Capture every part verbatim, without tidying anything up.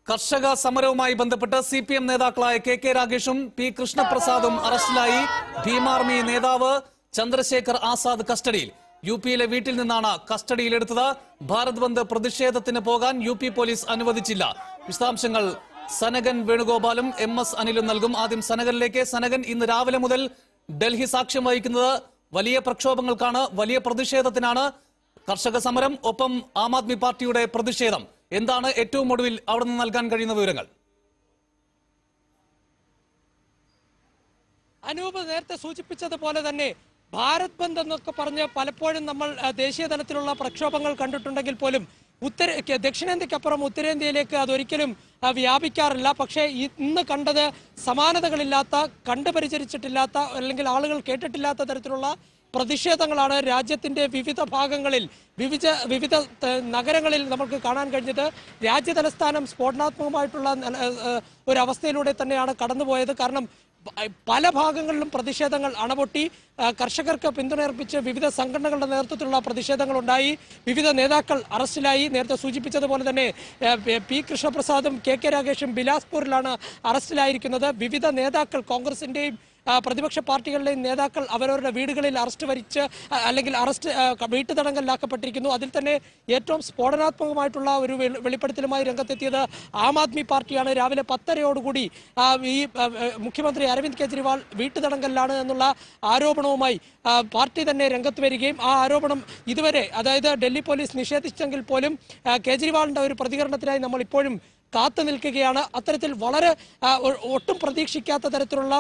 കർഷക സമരവുമായി ബന്ധപ്പെട്ട് സി പി എം നേതാക്കളായ കെ കെ രാഗേഷും പി കൃഷ്ണപ്രസാദും അറസ്റ്റിലായി. ഭീമാർമി നേതാവ് ചന്ദ്രശേഖർ ആസാദ് കസ്റ്റഡിയിൽ. യു പിയിലെ വീട്ടിൽ നിന്നാണ് കസ്റ്റഡിയിലെടുത്തത്. ഭാരത് ബന്ദ് പ്രതിഷേധത്തിന് പോകാൻ യു പി പോലീസ് അനുവദിച്ചില്ല. വിശദാംശങ്ങൾ സനകൻ വേണുഗോപാലും എം എസ് അനിലും നൽകും. ആദ്യം സനകനിലേക്ക്. സനകൻ, ഇന്ന് രാവിലെ മുതൽ ഡൽഹി സാക്ഷ്യം വഹിക്കുന്നത് വലിയ പ്രക്ഷോഭങ്ങൾക്കാണ്, വലിയ പ്രതിഷേധത്തിനാണ്. കർഷക സമരം, ഒപ്പം ആം ആദ്മി പാർട്ടിയുടെ പ്രതിഷേധം. എന്താണ് ഏറ്റവും ഒടുവിൽ അവിടെ നിന്ന് നൽകാൻ കഴിയുന്ന വിവരങ്ങൾ? അനൂപ് നേരത്തെ സൂചിപ്പിച്ചതുപോലെ തന്നെ ഭാരത് ബന്ദ് എന്നൊക്കെ പറഞ്ഞ് പലപ്പോഴും നമ്മൾ ദേശീയ തലത്തിലുള്ള പ്രക്ഷോഭങ്ങൾ കണ്ടിട്ടുണ്ടെങ്കിൽ പോലും ഉത്തര ദക്ഷിണേന്ത്യക്കപ്പുറം ഉത്തരേന്ത്യയിലേക്ക് അതൊരിക്കലും വ്യാപിക്കാറില്ല. പക്ഷേ ഇന്ന് കണ്ടത് സമാനതകളില്ലാത്ത, കണ്ടുപരിചരിച്ചിട്ടില്ലാത്ത, അല്ലെങ്കിൽ ആളുകൾ കേട്ടിട്ടില്ലാത്ത തരത്തിലുള്ള പ്രതിഷേധങ്ങളാണ് രാജ്യത്തിന്റെ വിവിധ ഭാഗങ്ങളിൽ, വിവിധ വിവിധ നഗരങ്ങളിൽ നമുക്ക് കാണാൻ കഴിഞ്ഞത്. രാജ്യ തലസ്ഥാനം സ്ഫോടനാത്മകമായിട്ടുള്ള ഒരവസ്ഥയിലൂടെ തന്നെയാണ് കടന്നുപോയത്. കാരണം പല ഭാഗങ്ങളിലും പ്രതിഷേധങ്ങൾ അണപൊട്ടി. കർഷകർക്ക് പിന്തുണയർപ്പിച്ച് വിവിധ സംഘടനകളുടെ നേതൃത്വത്തിലുള്ള പ്രതിഷേധങ്ങൾ ഉണ്ടായി. വിവിധ നേതാക്കൾ അറസ്റ്റിലായി. നേരത്തെ സൂചിപ്പിച്ചതുപോലെ തന്നെ പി കൃഷ്ണപ്രസാദും കെ കെ രാഗേഷും ബിലാസ്പൂരിലാണ് അറസ്റ്റിലായിരിക്കുന്നത്. വിവിധ നേതാക്കൾ, കോൺഗ്രസിന്റെയും പ്രതിപക്ഷ പാർട്ടികളിലെയും നേതാക്കൾ അവരവരുടെ വീടുകളിൽ അറസ്റ്റ് വരിച്ച് അല്ലെങ്കിൽ അറസ്റ്റ് വീട്ടുതടങ്കലിലാക്കപ്പെട്ടിരിക്കുന്നു. അതിൽ തന്നെ ഏറ്റവും സ്ഫോടനാത്മകമായിട്ടുള്ള ഒരു വെളിപ്പെടുത്തലുമായി രംഗത്തെത്തിയത് ആം ആദ്മി പാർട്ടിയാണ്. രാവിലെ പത്തരയോടുകൂടി ഈ മുഖ്യമന്ത്രി അരവിന്ദ് കെജ്രിവാൾ വീട്ടുതടങ്കലിലാണ് എന്നുള്ള ആരോപണവുമായി പാർട്ടി തന്നെ രംഗത്ത് വരികയും ആ ആരോപണം ഇതുവരെ, അതായത് ഡൽഹി പോലീസ് നിഷേധിച്ചെങ്കിൽ പോലും കേജ്രിവാളിന്റെ ഒരു പ്രതികരണത്തിനായി നമ്മൾ ഇപ്പോഴും കാത്തു നിൽക്കുകയാണ്. അത്തരത്തിൽ വളരെ ഒട്ടും പ്രതീക്ഷിക്കാത്ത തരത്തിലുള്ള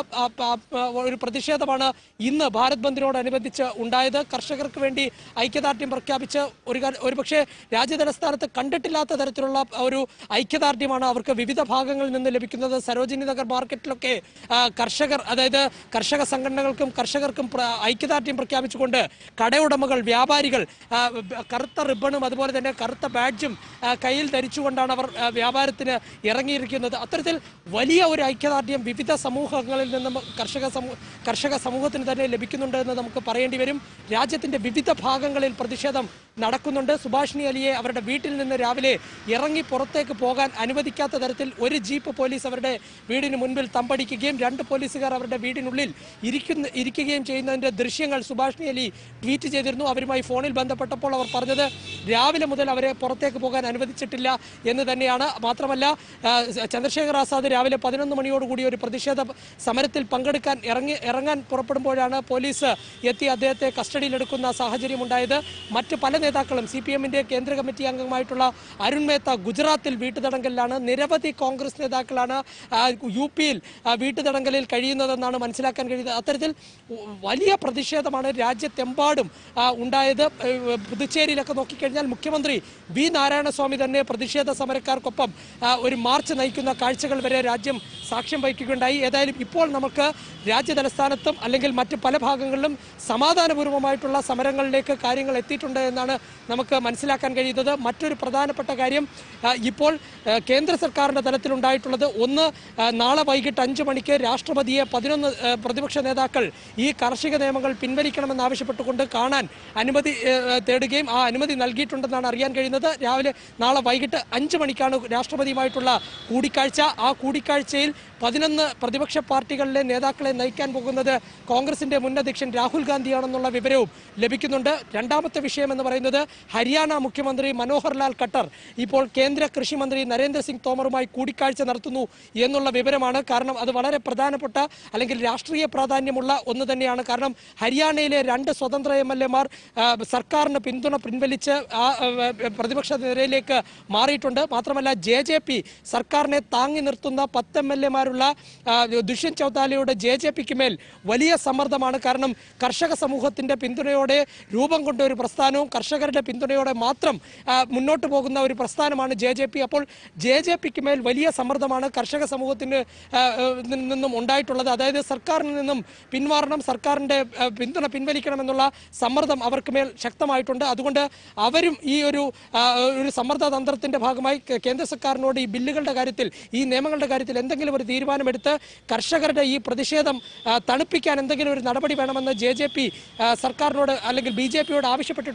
ഒരു പ്രതിഷേധമാണ് ഇന്ന് ഭാരത് ബന്ദിനോടനുബന്ധിച്ച് ഉണ്ടായത്. കർഷകർക്ക് വേണ്ടി ഐക്യദാർഢ്യം പ്രഖ്യാപിച്ച് ഒരു ഒരുപക്ഷെ രാജ്യതലസ്ഥാനത്ത് കണ്ടിട്ടില്ലാത്ത തരത്തിലുള്ള ഒരു ഐക്യദാർഢ്യമാണ് അവർക്ക് വിവിധ ഭാഗങ്ങളിൽ നിന്ന് ലഭിക്കുന്നത്. സരോജിനി നഗർ മാർക്കറ്റിലൊക്കെ കർഷകർ, അതായത് കർഷക സംഘടനകൾക്കും കർഷകർക്കും ഐക്യദാർഢ്യം പ്രഖ്യാപിച്ചുകൊണ്ട് കടയുടമകൾ, വ്യാപാരികൾ കറുത്ത റിബണും അതുപോലെ തന്നെ കറുത്ത ബാഡ്ജും കയ്യിൽ ധരിച്ചുകൊണ്ടാണ് അവർ വ്യാപാരത്തിൽ ഇറങ്ങിയിരിക്കുന്നത്. അത്തരത്തിൽ വലിയ ഒരു ഐക്യദാർഢ്യം വിവിധ സമൂഹങ്ങളിൽ നിന്നും കർഷക സമൂഹ കർഷക സമൂഹത്തിന് തന്നെ ലഭിക്കുന്നുണ്ട് എന്ന് നമുക്ക് പറയേണ്ടി വരും. രാജ്യത്തിന്റെ വിവിധ ഭാഗങ്ങളിൽ പ്രതിഷേധം നടക്കുന്നുണ്ട്. സുഭാഷിണി അലിയെ അവരുടെ വീട്ടിൽ നിന്ന് രാവിലെ ഇറങ്ങി പുറത്തേക്ക് പോകാൻ അനുവദിക്കാത്ത തരത്തിൽ ഒരു ജീപ്പ് പോലീസ് അവരുടെ വീടിന് മുൻപിൽ തമ്പടിക്കുകയും രണ്ട് പോലീസുകാർ അവരുടെ വീടിനുള്ളിൽ ഇരിക്കുന്ന ഇരിക്കുകയും ചെയ്യുന്നതിന്റെ ദൃശ്യങ്ങൾ സുഭാഷിണി അലി ട്വീറ്റ് ചെയ്തിരുന്നു. അവരുമായി ഫോണിൽ ബന്ധപ്പെട്ടപ്പോൾ അവർ പറഞ്ഞത് രാവിലെ മുതൽ അവരെ പുറത്തേക്ക് പോകാൻ അനുവദിച്ചിട്ടില്ല എന്ന് തന്നെയാണ്. മാത്രമല്ല, ചന്ദ്രശേഖർ ആസാദ് രാവിലെ പതിനൊന്ന് മണിയോടുകൂടി ഒരു പ്രതിഷേധ സമരത്തിൽ പങ്കെടുക്കാൻ ഇറങ്ങി ഇറങ്ങാൻ പുറപ്പെടുമ്പോഴാണ് പോലീസ് എത്തി അദ്ദേഹത്തെ കസ്റ്റഡിയിലെടുക്കുന്ന സാഹചര്യം ഉണ്ടായത്. മറ്റ് പല നേതാക്കളും, സി പി എമ്മിന്റെ കേന്ദ്ര കമ്മിറ്റി അംഗമായിട്ടുള്ള അരുൺ മേത്ത ഗുജറാത്തിൽ വീട്ടുതടങ്കലിലാണ്. നിരവധി കോൺഗ്രസ് നേതാക്കളാണ് യു പിയിൽ വീട്ടുതടങ്കലിൽ കഴിയുന്നതെന്നാണ് മനസ്സിലാക്കാൻ കഴിയുന്നത്. അത്തരത്തിൽ വലിയ പ്രതിഷേധമാണ് രാജ്യത്തെമ്പാടും ഉണ്ടായത്. പുതുച്ചേരിയിലൊക്കെ നോക്കിക്കഴിഞ്ഞാൽ മുഖ്യമന്ത്രി വി നാരായണസ്വാമി തന്നെ പ്രതിഷേധ സമരക്കാർക്കൊപ്പം ഒരു മാർച്ച് നയിക്കുന്ന കാഴ്ചകൾ വരെ രാജ്യം സാക്ഷ്യം വഹിക്കുകയുണ്ടായി. ഏതായാലും ഇപ്പോൾ നമുക്ക് രാജ്യ തലസ്ഥാനത്തും അല്ലെങ്കിൽ മറ്റ് പല ഭാഗങ്ങളിലും സമാധാനപൂർവ്വമായിട്ടുള്ള സമരങ്ങളിലേക്ക് കാര്യങ്ങൾ എത്തിയിട്ടുണ്ട് എന്നാണ് നമുക്ക് മനസ്സിലാക്കാൻ കഴിയുന്നത്. മറ്റൊരു പ്രധാനപ്പെട്ട കാര്യം ഇപ്പോൾ കേന്ദ്ര സർക്കാരിന്റെ തലത്തിലുണ്ടായിട്ടുള്ളത്, ഒന്ന്, നാളെ വൈകിട്ട് അഞ്ചു മണിക്ക് രാഷ്ട്രപതിയെ പതിനൊന്ന് പ്രതിപക്ഷ നേതാക്കൾ ഈ കാർഷിക നിയമങ്ങൾ പിൻവലിക്കണമെന്നാവശ്യപ്പെട്ടുകൊണ്ട് കാണാൻ അനുമതി തേടുകയും ആ അനുമതി നൽകിയിട്ടുണ്ടെന്നാണ് അറിയാൻ കഴിയുന്നത്. രാവിലെ നാളെ വൈകിട്ട് അഞ്ചു മണിക്കാണ് രാഷ്ട്രപതിയുമായിട്ടുള്ള കൂടിക്കാഴ്ച. ആ കൂടിക്കാഴ്ചയിൽ പതിനൊന്ന് പ്രതിപക്ഷ പാർട്ടികളിലെ നേതാക്കളെ നയിക്കാൻ പോകുന്നത് കോൺഗ്രസിന്റെ മുൻ അധ്യക്ഷൻ രാഹുൽ ഗാന്ധിയാണെന്നുള്ള വിവരവും ലഭിക്കുന്നുണ്ട്. രണ്ടാമത്തെ വിഷയം എന്ന് പറയുന്നത് ഹരിയാന മുഖ്യമന്ത്രി മനോഹർ ലാൽ ഖട്ടർ ഇപ്പോൾ കേന്ദ്ര കൃഷി മന്ത്രി നരേന്ദ്രസിംഗ് തോമറുമായി കൂടിക്കാഴ്ച നടത്തുന്നു എന്നുള്ള വിവരമാണ്. കാരണം അത് വളരെ പ്രധാനപ്പെട്ട അല്ലെങ്കിൽ രാഷ്ട്രീയ പ്രാധാന്യമുള്ള ഒന്ന് തന്നെയാണ്. കാരണം ഹരിയാനയിലെ രണ്ട് സ്വതന്ത്ര എം എൽ എമാർ സർക്കാരിന് പിന്തുണ പിൻവലിച്ച് ആ പ്രതിപക്ഷ നിരയിലേക്ക് മാറിയിട്ടുണ്ട്. മാത്രമല്ല, ജെ ജെ പി സർക്കാരിനെ താങ്ങി നിർത്തുന്ന പത്ത് എം എൽ എമാരുള്ള ദുഷ്യന്ത് ചൗതാലയുടെ ജെ ജെ പിക്ക് മേൽ വലിയ സമ്മർദ്ദമാണ്. കാരണം കർഷക സമൂഹത്തിന്റെ പിന്തുണയോടെ രൂപം കൊണ്ട ഒരു പ്രസ്ഥാനവും കർഷകരുടെ പിന്തുണയോടെ മാത്രം മുന്നോട്ട് പോകുന്ന ഒരു പ്രസ്ഥാനമാണ് ജെ ജെ പി. അപ്പോൾ ജെ ജെ പിക്ക് മേൽ വലിയ സമ്മർദ്ദമാണ് കർഷക സമൂഹത്തിന് നിന്നും ഉണ്ടായിട്ടുള്ളത്. അതായത് സർക്കാരിൽ നിന്നും പിന്മാറണം, സർക്കാരിന്റെ പിന്തുണ പിൻവലിക്കണമെന്നുള്ള സമ്മർദ്ദം അവർക്ക് മേൽ ശക്തമായിട്ടുണ്ട്. അതുകൊണ്ട് അവരും ഈ ഒരു ഒരു സമ്മർദ്ദ തന്ത്രത്തിന്റെ ഭാഗമായി കേന്ദ്ര സർക്കാരിനോട് ഈ ബില്ലുകളുടെ കാര്യത്തിൽ, ഈ നിയമങ്ങളുടെ കാര്യത്തിൽ എന്തെങ്കിലും ഒരു തീരുമാനമെടുത്ത് കർഷകരുടെ ഈ പ്രതിഷേധം തണുപ്പിക്കാൻ എന്തെങ്കിലും ഒരു നടപടി വേണമെന്ന് ജെ ജെ പി സർക്കാരിനോട് അല്ലെങ്കിൽ ബി ജെ പിയോട് ആവശ്യപ്പെട്ടിട്ടുള്ള ഒരു പശ്ചാത്തലം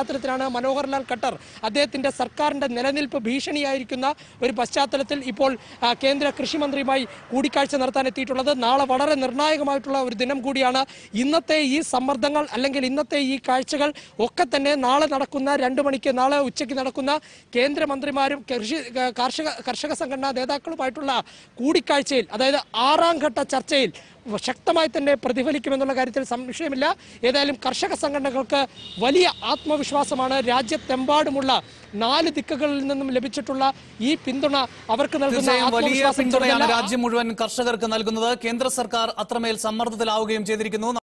പശ്ചാത്തലത്തിലാണ് മനോഹർലാൽ ഖട്ടർ അദ്ദേഹത്തിന്റെ സർക്കാരിന്റെ നിലനിൽപ്പ് ഭീഷണിയായിരിക്കുന്ന ഒരു പശ്ചാത്തലത്തിൽ ഇപ്പോൾ കേന്ദ്ര കൃഷിമന്ത്രിയുമായി കൂടിക്കാഴ്ച നടത്താൻ എത്തിയിട്ടുള്ളത്. നാളെ വളരെ നിർണായകമായിട്ടുള്ള ഒരു ദിനം കൂടിയാണ്. ഇന്നത്തെ ഈ സമ്മർദ്ദങ്ങൾ അല്ലെങ്കിൽ ഇന്നത്തെ ഈ കാഴ്ചകൾ ഒക്കെ തന്നെ നാളെ നടക്കുന്ന രണ്ടു മണിക്ക് നാളെ ഉച്ചയ്ക്ക് നടക്കുന്ന കേന്ദ്രമന്ത്രിമാരും കൃഷി കാർഷിക കർഷക സംഘടനാ നേതാക്കളുമായിട്ടുള്ള കൂടിക്കാഴ്ചയിൽ, അതായത് ആറാം ഘട്ട ചർച്ചയിൽ ശക്തമായി തന്നെ പ്രതിഫലിക്കുമെന്നുള്ള കാര്യത്തിൽ സംശയമില്ല. ഏതായാലും കർഷക സംഘടനകൾക്ക് വലിയ ആത്മവിശ്വാസമാണ്. രാജ്യത്തെമ്പാടുമുള്ള നാല് ദിക്കുകളിൽ നിന്നും ലഭിച്ചിട്ടുള്ള ഈ പിന്തുണ അവർക്ക് നൽകുന്ന വലിയ പിന്തുണയാണ് രാജ്യം മുഴുവൻ കർഷകർക്ക് നൽകുന്നത്. കേന്ദ്ര സർക്കാർ അത്രമേൽ സമ്മർദ്ദത്തിലാവുകയും ചെയ്തിരിക്കുന്നു.